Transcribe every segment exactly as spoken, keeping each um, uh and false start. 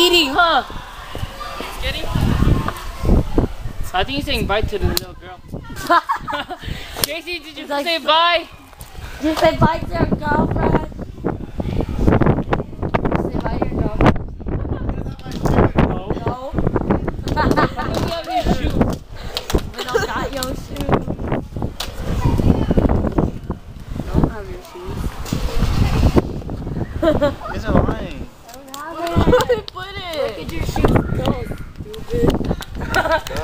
eating, huh? Getting? I think he's saying bye to the little girl. Casey, did you like, say bye? Did you say bye to your girlfriend? Say bye to your girlfriend. No. No. I don't have your shoes. We don't got your shoes. Don't have your shoes. It's alright. I don't have Where it. did they put it? Look at your shoes. Go, stupid. Uh,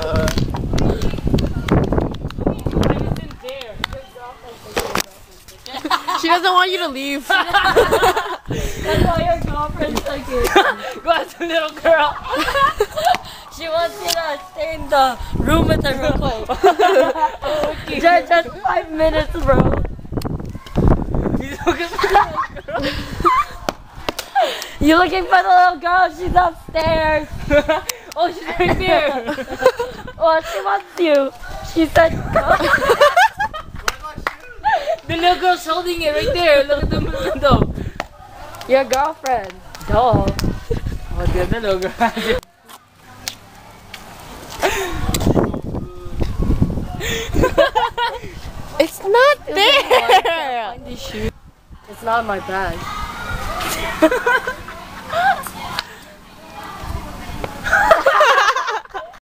She doesn't want you to leave. That's why your girlfriend took it. Go ask the little girl. She wants you to stay in the room with her real quick. Okay. Just, just five minutes, bro. He's looking for the little girl. You looking for the little girl? She's upstairs. Oh, she's right there. Oh, she wants you. She said, The little girl's holding it right there. Look at the window. your girlfriend. Duh. Oh, the little girl. It's not there. Find the shoe. It's not in my bag.